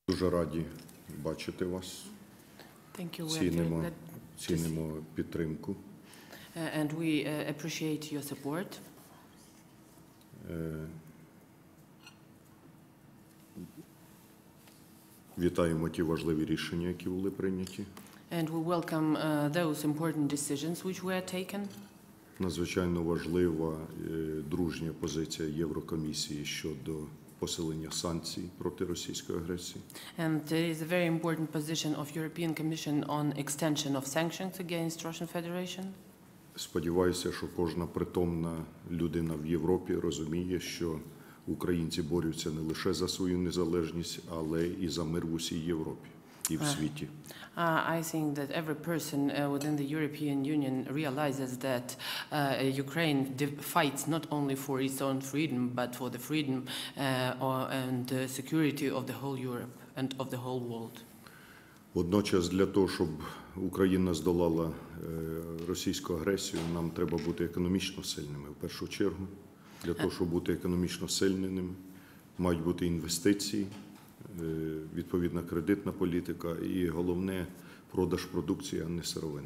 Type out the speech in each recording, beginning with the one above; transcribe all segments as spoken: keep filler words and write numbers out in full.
Дуже раді бачити вас. Thank you. We are Цінимо, glad to see- цінимо підтримку. uh, and we uh, appreciate your support. Е, Вітаємо ті важливі рішення, які були прийняті. And we welcome uh, those important decisions which were taken. Надзвичайно важлива е, дружня позиція Єврокомісії щодо посилення санкцій проти російської агресії. And there is a very important position of European Commission on extension of sanctions against Russian Federation. Сподіваюся, що кожна притомна людина в Європі розуміє, що українці борються не лише за свою незалежність, але і за мир в усій Європі і в світі. Uh, I think that every person uh, within the European Union realizes that uh, Ukraine fights not only for its own freedom, but for the freedom uh, or, and the security of the whole Europe and of the whole world. Водночас для того, щоб Україна здолала російську агресію, нам треба бути економічно сильними в першу чергу. Для того, щоб бути економічно сильними, мають бути інвестиції, відповідна кредитна політика і головне продаж продукції, а не сировини.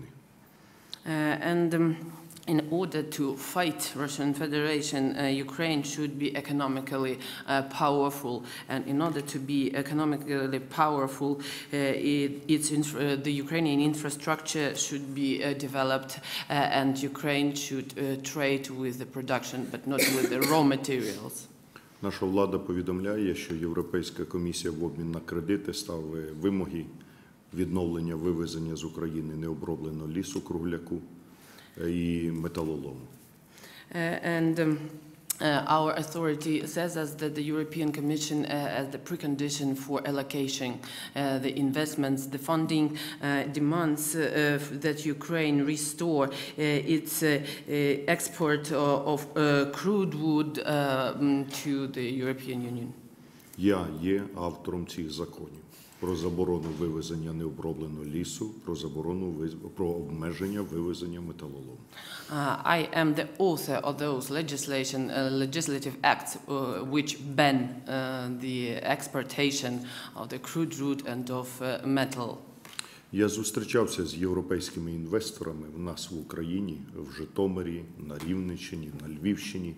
Uh, and um, in order to fight Russian Federation, uh, Ukraine should be economically uh, powerful. And in order to be economically powerful, uh, it, it's inf uh, the Ukrainian infrastructure should be uh, developed, uh, and Ukraine should uh, trade with the production, but not with the raw materials. Наша влада повідомляє, що Європейська комісія в обмін на кредити ставить вимоги відновлення вивезення з України необробленого лісу, кругляку і металолому. Uh, and um, uh, our authority says us that the European Commission, uh, as the precondition for allocation uh, the investments, the funding, uh, demands uh, that Ukraine restore uh, its uh, uh, export of, of uh, crude wood uh, to the European Union. Я є автором цих законів про заборону вивезення необробленого лісу, про заборону про обмеження вивезення металолому. Uh, I am the author of those legislation, uh, legislative acts uh, which ban uh, the exportation of the crude wood and of uh, metal. Я зустрічався з європейськими інвесторами в нас в Україні, в Житомирі, на Рівненщині, на Львівщині,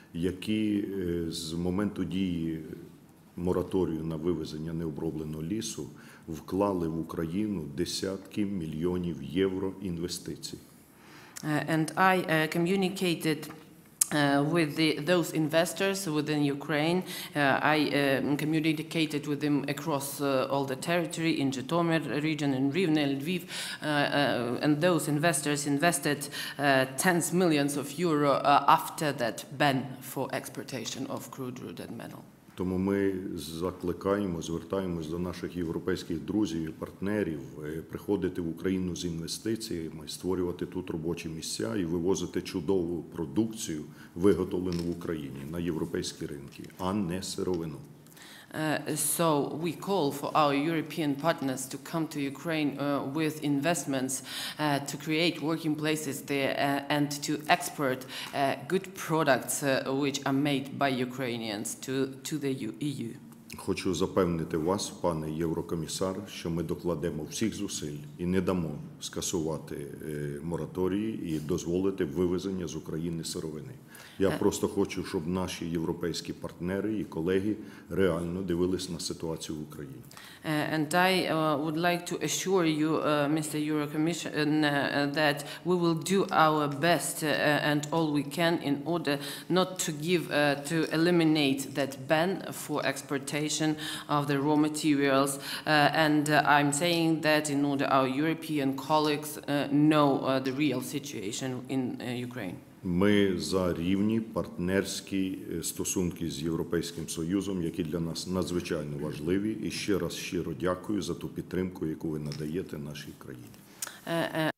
які з моменту дії мораторію на вивезення необробленого лісу вклали в Україну десятки мільйонів євро інвестицій. Uh, and I uh, communicated uh, with the, those investors within Ukraine. Uh, I uh, communicated with them across uh, all the territory in Zhytomyr region, in Rivne, Lviv, uh, uh, and those investors invested uh, tens millions of euro uh, after that ban for exportation of crude wood and metal. Тому ми закликаємо, звертаємось до наших європейських друзів і партнерів приходити в Україну з інвестиціями, створювати тут робочі місця і вивозити чудову продукцію, виготовлену в Україні, на європейські ринки, а не сировину. Uh, so we call for our European partners to come to Ukraine uh, with investments uh, to create working places there uh, and to export uh, good products uh, which are made by Ukrainians to, to the E U. Хочу запевнити вас, пане Єврокомісар, що ми докладемо всіх зусиль і не дамо скасувати мораторії і дозволити вивезення з України сировини. Я просто хочу, щоб наші європейські партнери і колеги реально дивились на ситуацію в Україні. Uh, and I uh, would like to assure you, uh, Mister Eurocommissioner, uh, that we will do our best uh, and all we can in order not to give, uh, to eliminate that ban for exportation of the raw materials. Uh, and uh, I'm saying that in order our European colleagues uh, know uh, the real situation in uh, Ukraine. Ми за рівні партнерські стосунки з Європейським Союзом, які для нас надзвичайно важливі. І ще раз щиро дякую за ту підтримку, яку ви надаєте нашій країні. Uh,